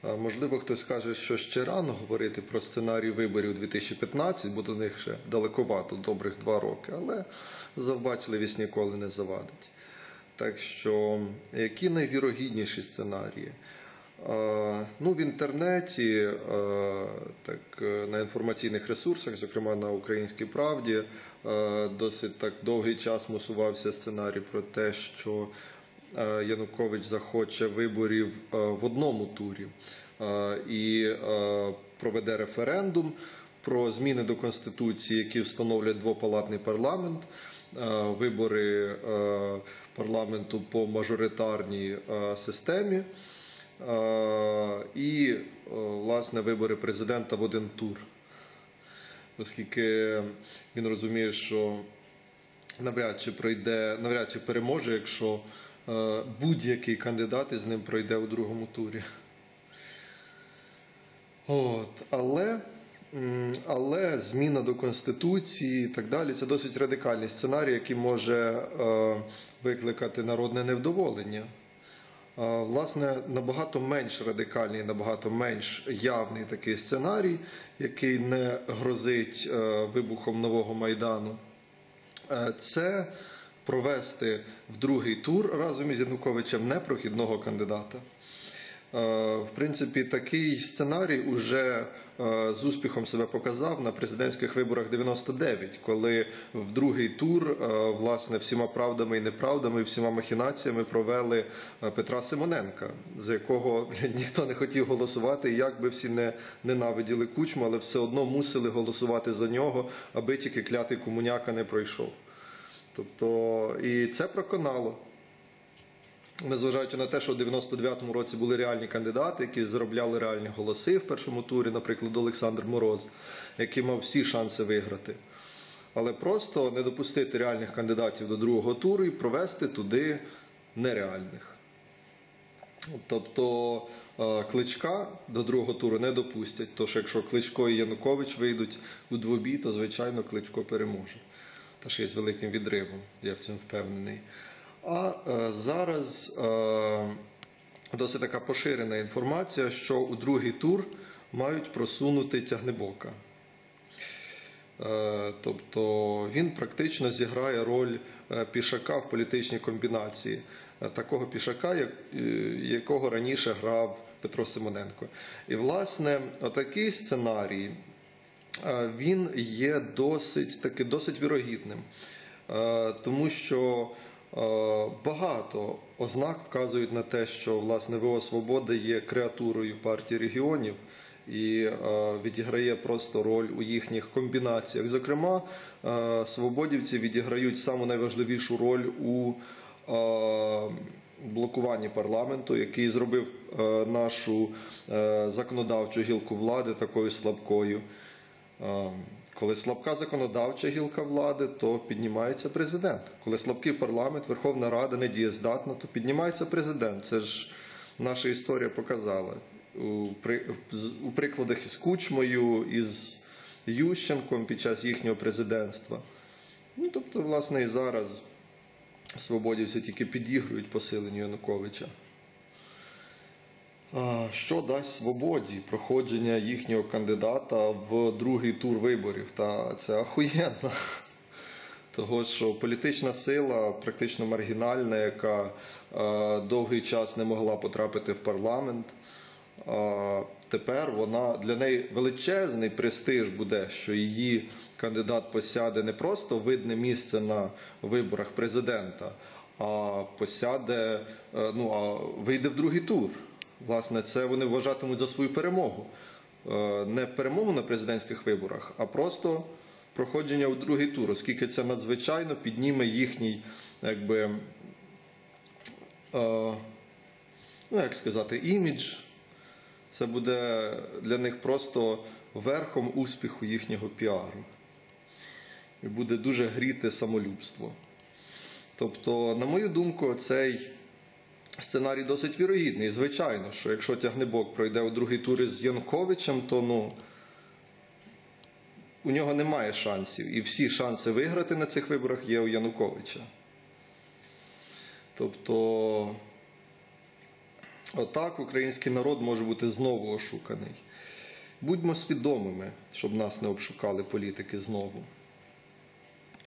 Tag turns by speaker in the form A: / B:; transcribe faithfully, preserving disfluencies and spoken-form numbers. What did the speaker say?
A: Можливо, хтось скаже, що ще рано говорити про сценарій виборів дві тисячі п'ятнадцятого, бо до них ще далековато, добрих два роки, але завбачливість ніколи не завадить. Так що, які найвірогідніші сценарії? Ну, в інтернеті, так, на інформаційних ресурсах, зокрема на «Українській правді», досить так довгий час мусувався сценарій про те, що Янукович захоче виборів в одному турі і проведе референдум про зміни до Конституції, які встановлять двопалатний парламент, вибори парламенту по мажоритарній системі і, власне, вибори президента в один тур. Оскільки він розуміє, що навряд чи пройде, навряд чи переможе, якщо будь-який кандидат із ним пройде у другому турі. От. Але, але зміна до Конституції і так далі – це досить радикальний сценарій, який може е, викликати народне невдоволення. Е, власне, набагато менш радикальний, набагато менш явний такий сценарій, який не грозить е, вибухом нового Майдану, е, це провести в другий тур разом із Януковичем непрохідного кандидата. В принципі, такий сценарій уже з успіхом себе показав на президентських виборах дев'яносто дев'ять, коли в другий тур, власне, всіма правдами і неправдами, всіма махінаціями провели Петра Симоненка, за якого ніхто не хотів голосувати, і як би всі не ненавиділи Кучму, але все одно мусили голосувати за нього, аби тільки клятий комуняка не пройшов. Тобто, і це проконало. Незважаючи на те, що в дев'яносто дев'ятому році були реальні кандидати, які заробляли реальні голоси в першому турі, наприклад, Олександр Мороз, який мав всі шанси виграти. Але просто не допустити реальних кандидатів до другого туру і провести туди нереальних. Тобто Кличка до другого туру не допустять, тому що якщо Кличко і Янукович вийдуть у двобій, то, звичайно, Кличко переможе. Та ще й з великим відривом, я в цьому впевнений. А е, зараз е, досить така поширена інформація, що у другий тур мають просунути Тягнебока. Е, тобто він практично зіграє роль пішака в політичній комбінації. Е, такого пішака, як, е, якого раніше грав Петро Симоненко. І, власне, отакий сценарій, е, він є досить, таки, досить вірогідним. Е, тому що багато ознак вказують на те, що, власне, ВО «Свобода» є креатурою партії регіонів і відіграє просто роль у їхніх комбінаціях. Зокрема, свободівці відіграють саму найважливішу роль у блокуванні парламенту, який зробив нашу законодавчу гілку влади такою слабкою. Коли слабка законодавча гілка влади, то піднімається президент. Коли слабкий парламент, Верховна Рада не дієздатна, то піднімається президент. Це ж наша історія показала. У, при, у прикладах із Кучмою, із Ющенком під час їхнього президентства. Ну, тобто, власне, і зараз свободівці тільки підігрують посиленню Януковича. Що дасть «Свободі» проходження їхнього кандидата в другий тур виборів? Та це ахуєнно. Того, що політична сила, практично маргінальна, яка е, довгий час не могла потрапити в парламент, е, тепер вона, для неї величезний престиж буде, що її кандидат посяде не просто видне місце на виборах президента, а посяде, е, ну, а вийде в другий тур. Власне, це вони вважатимуть за свою перемогу. Не перемогу на президентських виборах, а просто проходження у другий тур, оскільки це надзвичайно підніме їхній, якби, ну, як сказати, імідж. Це буде для них просто верхом успіху їхнього піару. І буде дуже гріти самолюбство. Тобто, на мою думку, цей сценарій досить вірогідний. Звичайно, що якщо Тягнебок пройде у другий тур із Януковичем, то, ну, у нього немає шансів. І всі шанси виграти на цих виборах є у Януковича. Тобто, Отак український народ може бути знову ошуканий. Будьмо свідомими, щоб нас не обшукали політики знову.